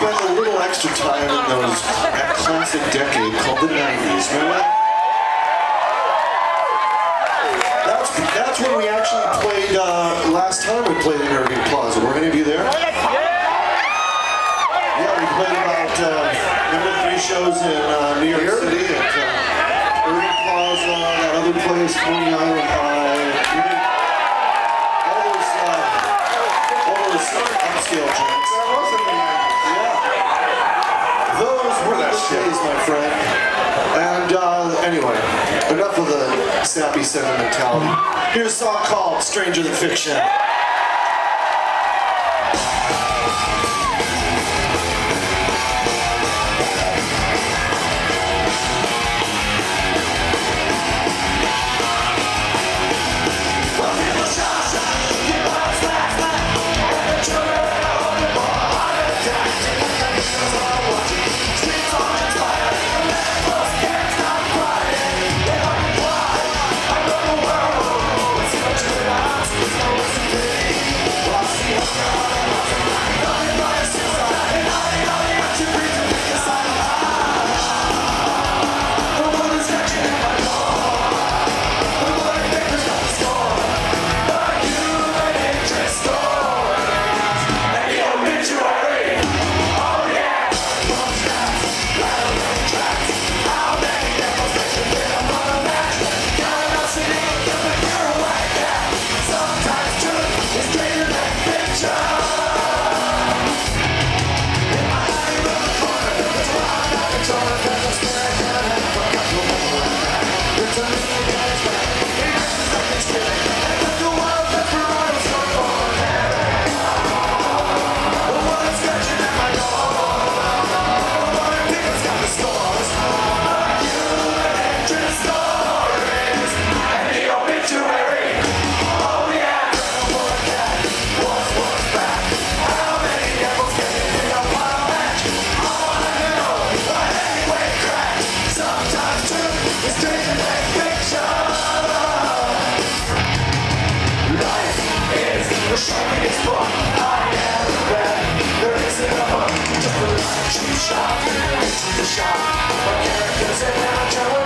spend a little extra time in that classic decade called the 90s. Remember that? That's when we actually played, last time we played in Irving Plaza. Were any of you there? Yeah, we played about, remember 3 shows in New York City at Irving Plaza, that other place, Coney Island High. All those upscale joints. Those were the days, my friend. And anyway, enough of the sappy sentimentality. Here's a song called Stranger Than Fiction. The shortest book I ever read. There isn't a book, just a cheap shop into the shop. The characters in our